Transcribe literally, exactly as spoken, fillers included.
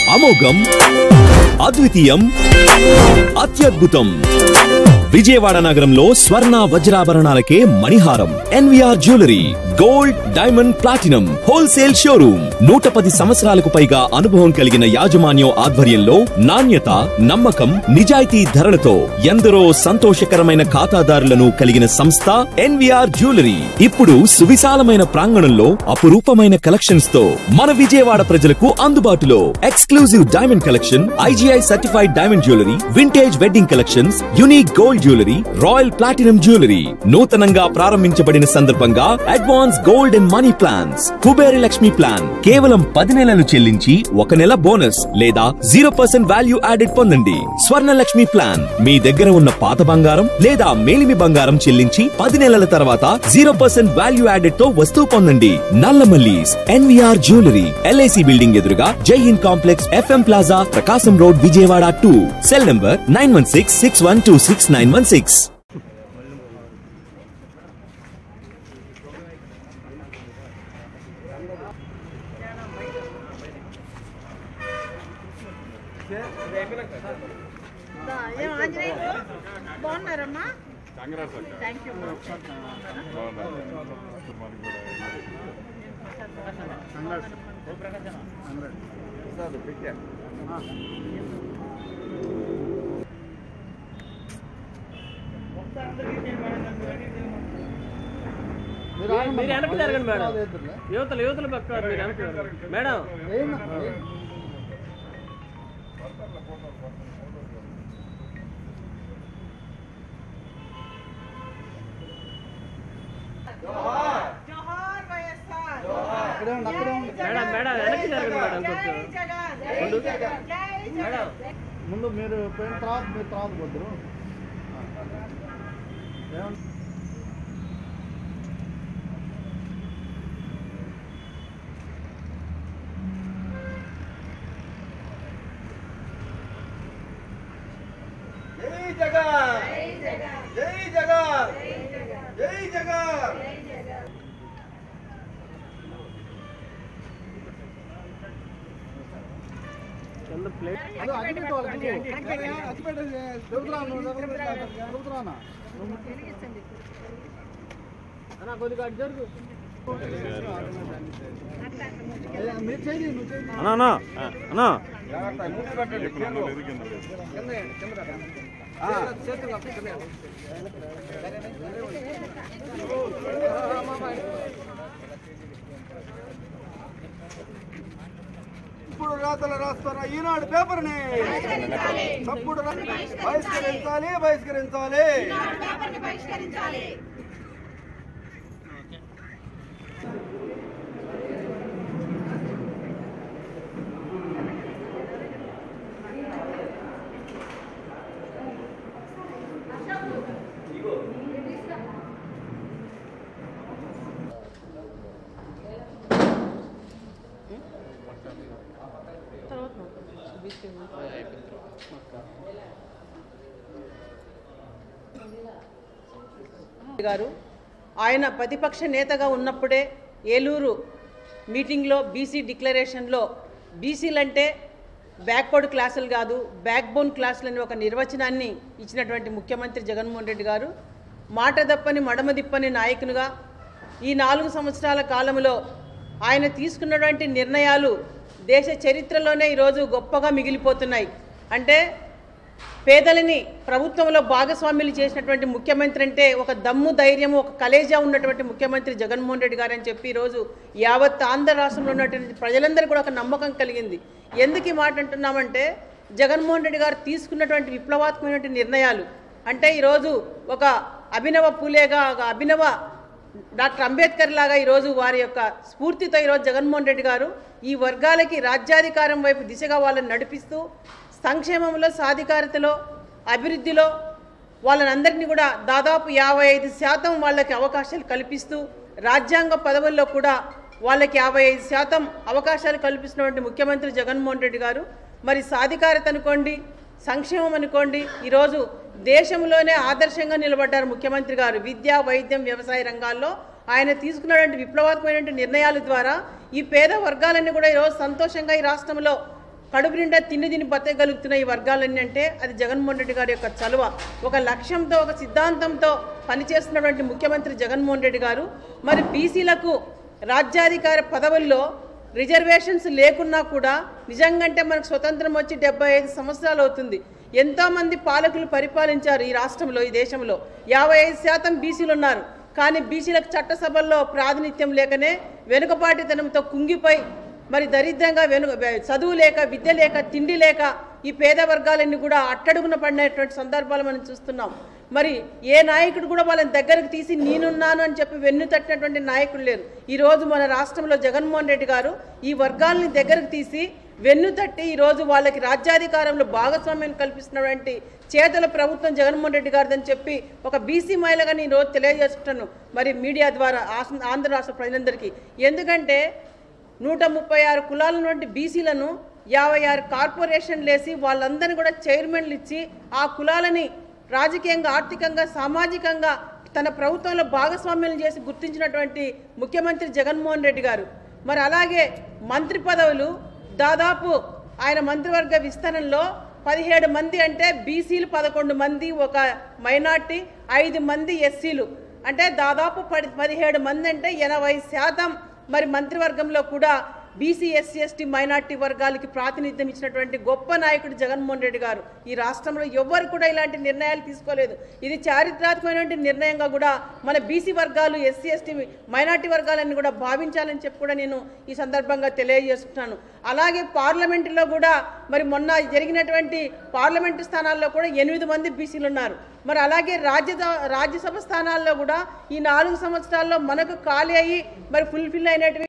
అమోఘం, అద్వితీయం, అత్యద్భుతం. విజయవాడ నగరంలో స్వర్ణ వజ్రాభరణాలకే మణిహారం. NVR jewellery gold, diamond, platinum wholesale showroom. నూట పది సంవత్సరాలకు పైగా అనుభవం కలిగిన యాజమాన్యం ఆధ్వర్యంలో నాణ్యత, నమ్మకం, నిజాయితీ ధరలతో ఎందరో సంతోషకరమైన ఖాతాదారులను కలిగిన సంస్థ ఎన్వీఆర్ జ్యువెలరీ. ఇప్పుడు సువిశాలమైన ప్రాంగణంలో అపురూపమైన కలెక్షన్స్ తో మన విజయవాడ ప్రజలకు అందుబాటులో. Exclusive diamond collection, IGI certified diamond jewellery, vintage wedding collections, unique gold jewellery, royal platinum jewellery. నూతనంగా ప్రారంభించబడిన సందర్భంగా advance gold and money plans. Kuberi Lakshmi plan కేవలం పది నెలలు చెల్లించి ఒక నెల బోనస్ లేదా జీరో పర్సెంట్ వాల్యూ యాడెడ్ పొందండి. స్వర్ణ లక్ష్మి ప్లాన్ మీ దగ్గర ఉన్న పాత బంగారం లేదా మేలిమి బంగారం చెల్లించి పది నెలల తర్వాత జీరో పర్సెంట్ వాల్యూ యాడెడ్ తో వస్తువు పొందండి. నల్లమల్లీస్ ఎన్వీఆర్ జ్యువెలరీ, ఎల్ఐసి బిల్డింగ్ ఎదురుగా Jai Hind complex, FM plaza, Prakasam road, Vijayawada two. Cell number nine one six six one two six nine one six. బాగున్నారమ్మా? Thank you. మీరు వెనక్కి జరగండి మేడం. యువతలు యువతలు పక్క మీరు వెనక్కి జరగండి మేడం. మేడం మేడం వెనక్కి జరగండి మేడం. కొంచెం ముందు మీరు పోయిన తర్వాత మీరు తర్వాత వద్దరు. జై జగన్, జై జగన్, జై జగన్. ప్లేట్ కొద్దిగా జరుగు. అన్నా అన్నా ఇప్పుడు రాతలు రాస్తున్న ఈనాడు పేపర్ని తప్పుడు బహిష్కరించాలి, బహిష్కరించాలి. గారు ఆయన ప్రతిపక్ష నేతగా ఉన్నప్పుడే ఏలూరు మీటింగ్లో బీసీ డిక్లరేషన్లో బీసీలంటే బ్యాక్వర్డ్ క్లాసులు కాదు, బ్యాక్ బోన్ క్లాసులని ఒక నిర్వచనాన్ని ఇచ్చినటువంటి ముఖ్యమంత్రి జగన్మోహన్ రెడ్డి గారు మాట తప్పని మడమ తిప్పని నాయకునిగా ఈ నాలుగు సంవత్సరాల కాలంలో ఆయన తీసుకున్నటువంటి నిర్ణయాలు దేశ చరిత్రలోనే ఈరోజు గొప్పగా మిగిలిపోతున్నాయి. అంటే పేదలని ప్రభుత్వంలో భాగస్వామ్యులు చేసినటువంటి ముఖ్యమంత్రి అంటే ఒక దమ్ము, ధైర్యం, ఒక కలేజా ఉన్నటువంటి ముఖ్యమంత్రి జగన్మోహన్ రెడ్డి గారు అని చెప్పి ఈరోజు యావత్ ఆంధ్ర రాష్ట్రంలో ఉన్నటువంటి ప్రజలందరికీ కూడా ఒక నమ్మకం కలిగింది. ఎందుకు ఈ మాట అంటున్నామంటే జగన్మోహన్ రెడ్డి గారు తీసుకున్నటువంటి విప్లవాత్మకమైన నిర్ణయాలు అంటే ఈరోజు ఒక అభినవ పూలేగా, ఒక అభినవ డాక్టర్ అంబేద్కర్ లాగా ఈరోజు వారి యొక్క స్ఫూర్తితో ఈరోజు జగన్మోహన్ రెడ్డి గారు ఈ వర్గాలకి రాజ్యాధికారం వైపు దిశగా వాళ్ళని నడిపిస్తూ సంక్షేమంలో, సాధికారతలో, అభివృద్ధిలో వాళ్ళనందరినీ కూడా దాదాపు యాభై ఐదు శాతం వాళ్ళకి అవకాశాలు కల్పిస్తూ రాజ్యాంగ పదవుల్లో కూడా వాళ్ళకి యాభై ఐదు శాతం అవకాశాలు కల్పిస్తున్నటువంటి ముఖ్యమంత్రి జగన్మోహన్ రెడ్డి గారు మరి సాధికారత అనుకోండి, సంక్షేమం అనుకోండి ఈరోజు దేశంలోనే ఆదర్శంగా నిలబడ్డారు ముఖ్యమంత్రి గారు. విద్య, వైద్యం, వ్యవసాయ రంగాల్లో ఆయన తీసుకున్నటువంటి విప్లవాత్మకమైన నిర్ణయాల ద్వారా ఈ పేద వర్గాలన్నీ కూడా ఈరోజు సంతోషంగా ఈ రాష్ట్రంలో కడుపు నిండా తిండి తిని బతకగలుగుతున్న ఈ వర్గాలన్నీ అంటే అది జగన్మోహన్ రెడ్డి గారి యొక్క చలువ. ఒక లక్ష్యంతో ఒక సిద్ధాంతంతో పనిచేస్తున్నటువంటి ముఖ్యమంత్రి జగన్మోహన్ రెడ్డి గారు మరి బీసీలకు రాజ్యాధికార పదవుల్లో రిజర్వేషన్స్ లేకున్నా కూడా నిజంగంటే మనకు స్వతంత్రం వచ్చి డెబ్బై ఐదు సంవత్సరాలు అవుతుంది. ఎంతోమంది పాలకులు పరిపాలించారు ఈ రాష్ట్రంలో, ఈ దేశంలో. యాభై ఐదు శాతం బీసీలు ఉన్నారు. కానీ బీసీలకు చట్టసభల్లో ప్రాతినిధ్యం లేకనే వెనుకబాటితనంతో కుంగిపోయి మరి దరిద్రంగా వెను చదువు లేక, విద్య లేక, తిండి లేక ఈ పేద వర్గాలన్నీ కూడా అట్టడుగున పడినటువంటి సందర్భాలు మనం చూస్తున్నాం. మరి ఏ నాయకుడు కూడా వాళ్ళని దగ్గరకు తీసి నేనున్నాను అని చెప్పి వెన్ను తట్టినటువంటి నాయకులు లేరు. ఈరోజు మన రాష్ట్రంలో జగన్మోహన్ రెడ్డి గారు ఈ వర్గాలని దగ్గరకు తీసి వెన్ను తట్టి ఈరోజు వాళ్ళకి రాజ్యాధికారంలో భాగస్వామ్యం కల్పిస్తున్నటువంటి చేతుల ప్రభుత్వం జగన్మోహన్ రెడ్డి గారిదని చెప్పి ఒక బీసీ మహిళగా నేను రోజు తెలియజేస్తున్నాను మరి మీడియా ద్వారా ఆంధ్ర రాష్ట్ర ప్రజలందరికీ. ఎందుకంటే నూట ముప్పై ఆరు కులాల నుండి బీసీలను యాభై ఆరు కార్పొరేషన్లు వేసి వాళ్ళందరినీ కూడా చైర్మన్లు ఇచ్చి ఆ కులాలని రాజకీయంగా, ఆర్థికంగా, సామాజికంగా తన ప్రభుత్వంలో భాగస్వామ్యం చేసి గుర్తించినటువంటి ముఖ్యమంత్రి జగన్మోహన్ రెడ్డి గారు. మరి అలాగే మంత్రి పదవులు దాదాపు ఆయన మంత్రివర్గ విస్తరణలో పదిహేడు మంది అంటే బీసీలు పదకొండు మంది, ఒక మైనార్టీ ఐదు మంది ఎస్సీలు, అంటే దాదాపు పది పదిహేడు మంది అంటే ఎనభై శాతం మరి మంత్రివర్గంలో కూడా బీసీ, ఎస్సీ, ఎస్టీ, మైనార్టీ వర్గాలకి ప్రాతినిధ్యం ఇచ్చినటువంటి గొప్ప నాయకుడు జగన్మోహన్ రెడ్డి గారు. ఈ రాష్ట్రంలో ఎవ్వరు కూడా ఇలాంటి నిర్ణయాలు తీసుకోలేదు. ఇది చారిత్రాత్మకమైనటువంటి నిర్ణయంగా కూడా మన బీసీ వర్గాలు, ఎస్సీ, ఎస్టీ, మైనార్టీ వర్గాలన్నీ కూడా భావించాలని చెప్పి కూడా నేను ఈ సందర్భంగా తెలియజేస్తున్నాను. అలాగే పార్లమెంటులో కూడా మరి మొన్న జరిగినటువంటి పార్లమెంటు స్థానాల్లో కూడా ఎనిమిది మంది బీసీలు ఉన్నారు. మరి అలాగే రాజ్య రాజ్యసభ స్థానాల్లో కూడా ఈ నాలుగు సంవత్సరాల్లో మనకు ఖాళీ అయ్యి మరి ఫుల్ఫిల్ అయినటువంటి